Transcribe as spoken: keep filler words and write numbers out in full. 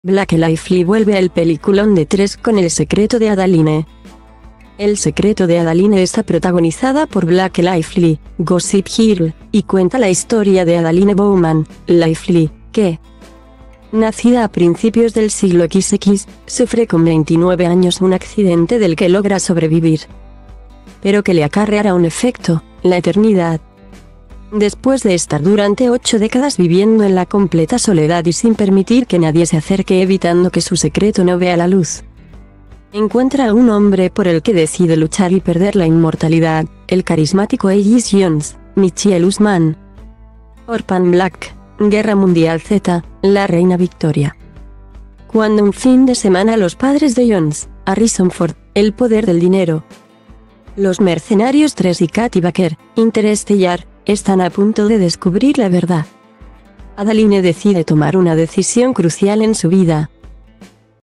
Blake Lively vuelve al peliculón de tres con El secreto de Adaline. El secreto de Adaline está protagonizada por Blake Lively, Gossip Girl, y cuenta la historia de Adaline Bowman Lively, que, nacida a principios del siglo equis equis, sufre con veintinueve años un accidente del que logra sobrevivir, pero que le acarreará un efecto, la eternidad. Después de estar durante ocho décadas viviendo en la completa soledad y sin permitir que nadie se acerque, evitando que su secreto no vea la luz, encuentra a un hombre por el que decide luchar y perder la inmortalidad, el carismático Ellis Jones, Michiel Usman, Orphan Black, Guerra Mundial Z, la Reina Victoria. Cuando un fin de semana los padres de Jones, Harrison Ford, El poder del dinero, Los mercenarios tres y Katy Baker, Interestelar, están a punto de descubrir la verdad, Adaline decide tomar una decisión crucial en su vida.